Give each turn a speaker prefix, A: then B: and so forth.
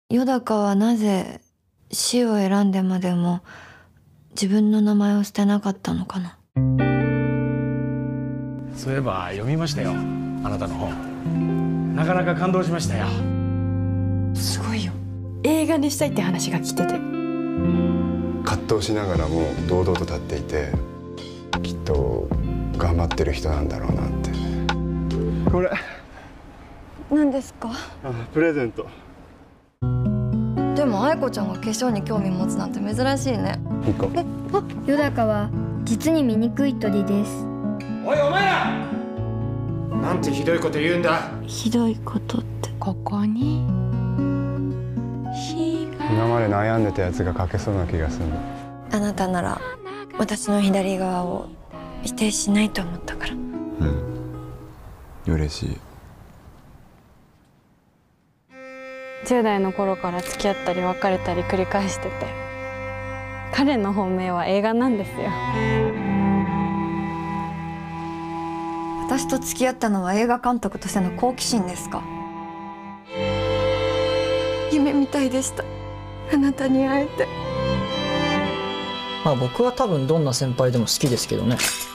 A: よだかはなぜ死を選んでまでも自分の名前を捨てなかったのかな。
B: そういえば読みましたよ、あなたの本。なかなか感動しましたよ。
C: すごいよ。映画にしたいって話が来てて、
D: 葛藤しながらも堂々と立っていて、きっと頑張ってる人なんだろうなって。これ
A: 何ですか？
D: プレゼント。
A: でも愛子ちゃんが化粧に興味持つなんて珍しいね。
D: いいか。
E: よだかは実に醜い鳥です。
B: おいお前ら、なんてひどいこと言うんだ。
A: ひどいことって。
C: ここに
D: 今まで悩んでたやつが書けそうな気がするの。
A: あなたなら私の左側を否定しないと思ったから。
D: 嬉しい。
F: 10代の頃から付き合ったり別れたり繰り返してて、彼の本命は映画なんですよ。
A: 私と付き合ったのは映画監督としての好奇心ですか？夢みたいでした、あなたに会えて。
G: まあ僕は多分どんな先輩でも好きですけどね。